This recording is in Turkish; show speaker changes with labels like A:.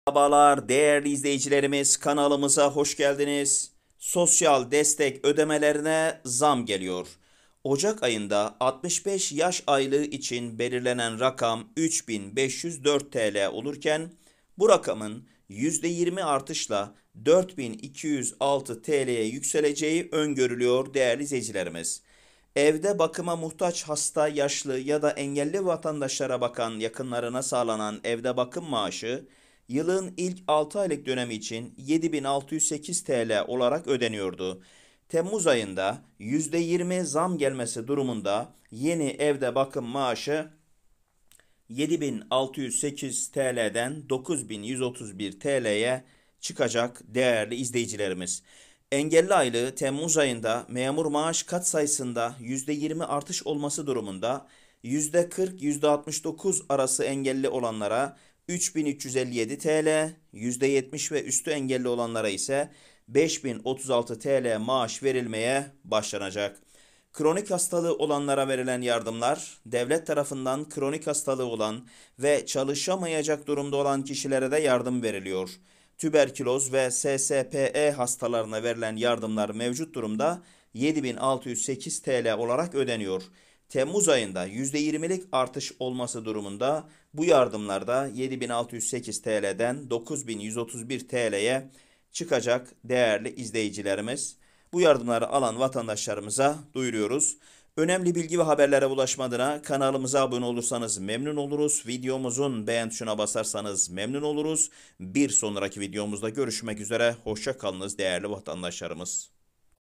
A: Merhabalar değerli izleyicilerimiz, kanalımıza hoş geldiniz. Sosyal destek ödemelerine zam geliyor. Ocak ayında 65 yaş aylığı için belirlenen rakam 3504 TL olurken bu rakamın %20 artışla 4206 TL'ye yükseleceği öngörülüyor değerli izleyicilerimiz. Evde bakıma muhtaç hasta, yaşlı ya da engelli vatandaşlara bakan yakınlarına sağlanan evde bakım maaşı yılın ilk 6 aylık dönemi için 7608 TL olarak ödeniyordu. Temmuz ayında %20 zam gelmesi durumunda yeni evde bakım maaşı 7608 TL'den 9131 TL'ye çıkacak değerli izleyicilerimiz. Engelli aylığı Temmuz ayında memur maaş katsayısında %20 artış olması durumunda %40-69 arası engelli olanlara 3357 TL, %70 ve üstü engelli olanlara ise 5036 TL maaş verilmeye başlanacak. Kronik hastalığı olanlara verilen yardımlar, devlet tarafından kronik hastalığı olan ve çalışamayacak durumda olan kişilere de yardım veriliyor. Tüberküloz ve SSPE hastalarına verilen yardımlar mevcut durumda 7608 TL olarak ödeniyor. Temmuz ayında %20'lik artış olması durumunda bu yardımlarda 7608 TL'den 9131 TL'ye çıkacak değerli izleyicilerimiz. Bu yardımları alan vatandaşlarımıza duyuruyoruz. Önemli bilgi ve haberlere ulaşmak adına kanalımıza abone olursanız memnun oluruz. Videomuzun beğen tuşuna basarsanız memnun oluruz. Bir sonraki videomuzda görüşmek üzere. Hoşça kalınız değerli vatandaşlarımız.